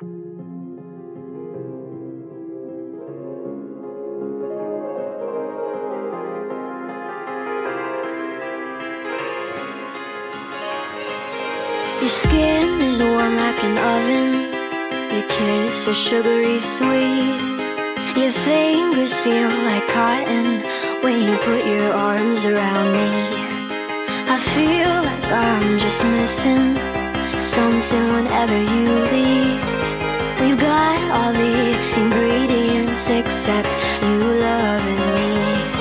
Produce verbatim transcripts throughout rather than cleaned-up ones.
Your skin is warm like an oven. Your kiss is sugary sweet. Your fingers feel like cotton when you put your arms around me. I feel like I'm just missing something whenever you leave. We've got all the ingredients except you loving me.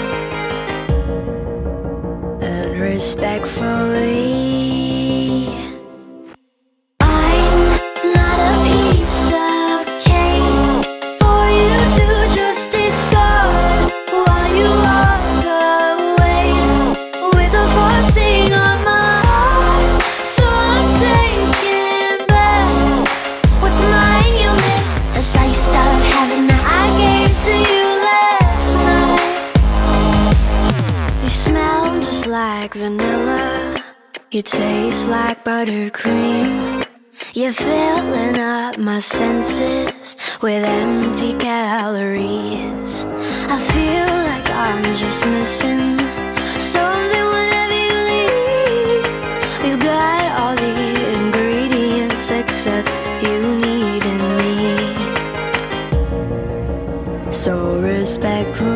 And respectfully, like vanilla, you taste like buttercream. You're filling up my senses with empty calories. I feel like I'm just missing something whenever you leave. We've got all the ingredients except you needing me. So respectful.